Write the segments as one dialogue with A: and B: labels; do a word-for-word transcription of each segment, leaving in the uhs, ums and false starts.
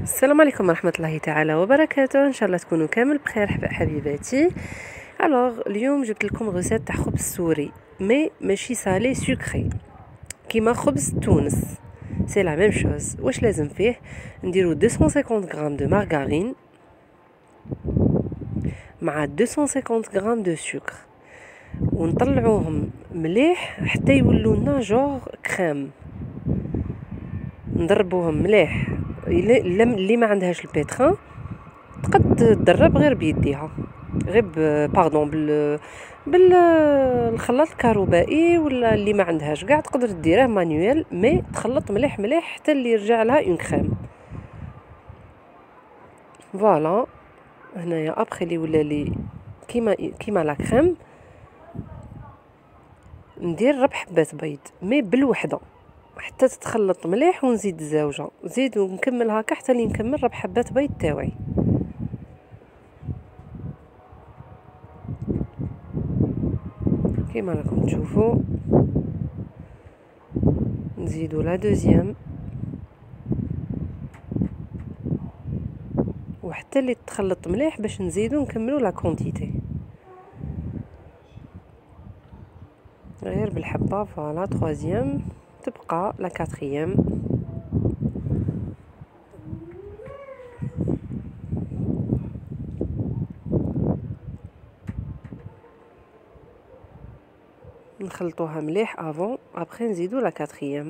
A: السلام عليكم ورحمة الله تعالى وبركاته. ان شاء الله تكونوا كامل بخير حبيباتي. الوغ اليوم جبت لكم غوسيت تاع خبز سوري مي ماشي سالي سكري كيما خبز تونس، سي لا ميم شوز. واش لازم فيه؟ نديرو مئتين وخمسين غرام دو مارغارين مع مئتين وخمسين غرام دو سكر، ونطلعوهم مليح حتى يولوا لنا جوغ كريم. نضربوهم مليح. اللي ما عندهاش البيتران تقد تدرب غير بيديها، غير باردون بال بالخلاط الكهربائي، ولا اللي ما عندهاش كاع تقدر ديره مانيوال، مي تخلط مليح مليح حتى اللي يرجع لها اون كريم. فوالا هنايا ابخي اللي ولا لي كيما كيما لا كريم، ندير ربع حبات بيض مي بالوحده حتى تتخلط مليح، ونزيد الزوجه، زيد ونكمل هكا حتى لي نكمل ربع حبات بيض تاوعي. كيما راكم تشوفوا نزيدو لا دوزيام، وحتى اللي تخلط مليح باش نزيدو نكملو لا كونتيتي غير بالحبه. فوالا تروازيام تبقى لا كاتريام. نخلطوها مليح افون، ابخي نزيدو لا كاتريام.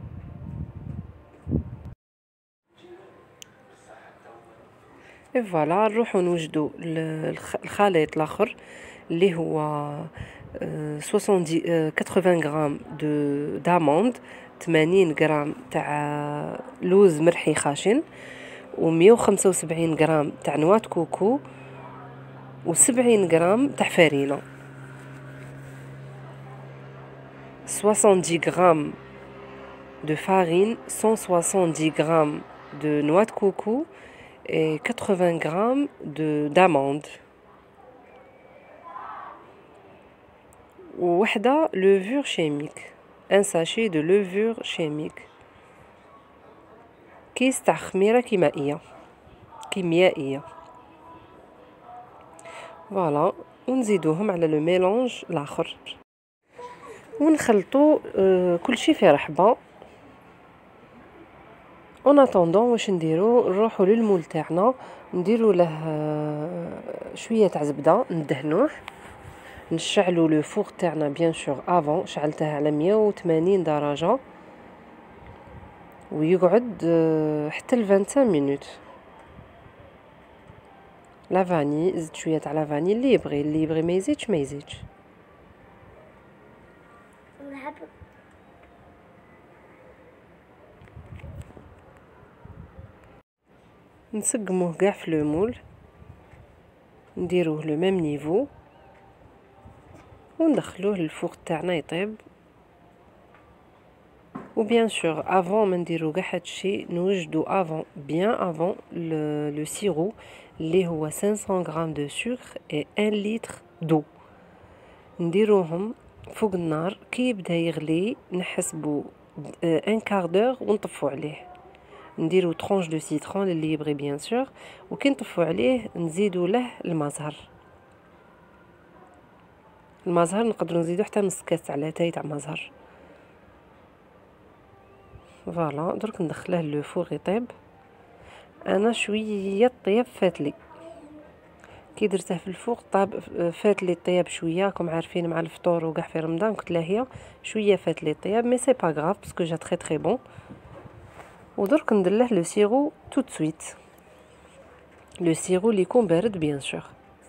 A: اي فوالا نروحو نوجدو الخليط الاخر اللي هو ثمانين غرام دو داموند، ثمانين غرام تاع لوز مرحي خاشن، و مية وخمسة وسبعين غرام تاع نواه كوكو، و سبعين غرام تاع فرينه، soixante غرام de farine, cent soixante-dix grammes de noix de coco et quatre-vingts grammes de d'amandes. وحده levure chimique, un sachet de levure chimique. كيس تاع خميره كيميائيه كيميائيه. فوالا ونزيدوهم على لو ميلونج الاخر ونخلطوا كل شيء في رحبه. اون اتوندون واش نديرو؟ نروحوا للمول تاعنا نديروا له شويه تاع زبده ندهنوه، نشعلوا لو فور تاعنا بيان سور افون، شعلته على مية وثمانين درجه ويقعد حتى ل خمسة وعشرين مينوت. لا فاني زدت شويه تاع لا فاني، اللي يبغي اللي يبغي ما يزيدش ما يزيدش. نسقموه كاع في لو مول، نديروه لو ميم نيفو وندخلوه للفوق تاعنا يطيب. وبيان سور افون ما نديرو كاع هادشي نوجدو افون بيان افون لو سيرو اللي هو خمسمية غرام دو سكر اي واحد لتر دو، نديروهم فوق النار كي يبدا يغلي، نحسبو ان كار دور ونطفو عليه. نديرو طرونج دو سيترون اللي يبغي بيان سور، وكي نطفو عليه نزيدو له المزهر. المزهر نقدروا نزيدو حتى نص كاس تاع لاتاي تاع مزهر. فوالا درك ندخله لو فور يطيب. انا شويه طياب فاتلي كي درته في الفوق طاب فاتلي الطياب شويه، راكم عارفين مع الفطور وكاع في رمضان كنت لاهيه شويه فاتلي الطياب، مي سي با غراف باسكو جا تري تري بون. ودرك ندير له لو سيرو تو دو سويت، لو سيرو اللي يكون بارد بيان سور.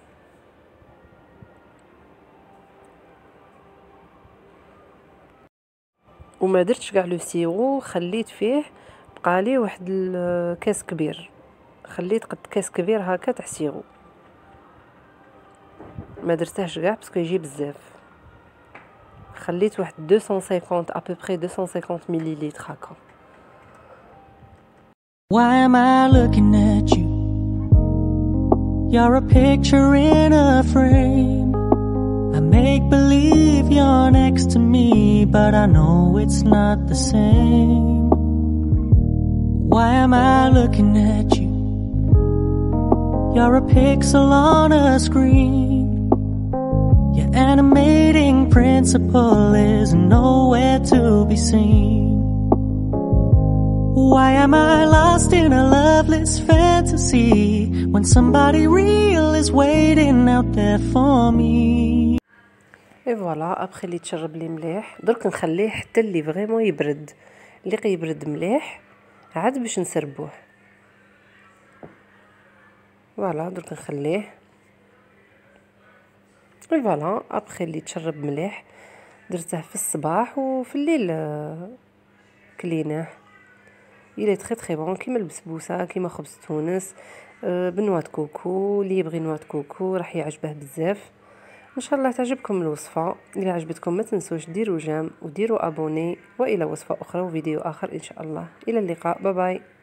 A: وما درتش كاع لو سيرو، خليت فيه بقالي واحد الكاس كبير، خليت قد كاس كبير هكا تاع سيرو، ما درتهش كاع باسكو يجي بزاف. خليت واحد مئتين وخمسين ابوبري مئتين وخمسين مليلتر هكا.
B: Why am I looking at you? You're a picture in a frame. I make believe you're next to me, but I know it's not the same. Why am I looking at you? You're a pixel on a screen. Your animating principle is nowhere to be seen. Why am I lost in a loveless fantasy when somebody real is waiting out there for me?
A: اي فوالا. ابخي اللي تشرب لي مليح درك نخليه حتى اللي فريمون يبرد، اللي قيبرد مليح عاد باش نسربوه. فوالا درك نخليه. اي فوالا. ابخي اللي تشرب مليح درته في الصباح وفي الليل كليناه. الى تري تري بون كيما البسبوسه كيما خبز تونس بنوات كوكو. اللي يبغي نوات كوكو راح يعجبه بزاف. ان شاء الله تعجبكم الوصفه. اذا عجبتكم ما تنسوش ديروا جيم وديروا ابوني، والى وصفه اخرى وفيديو اخر ان شاء الله. الى اللقاء. باي باي.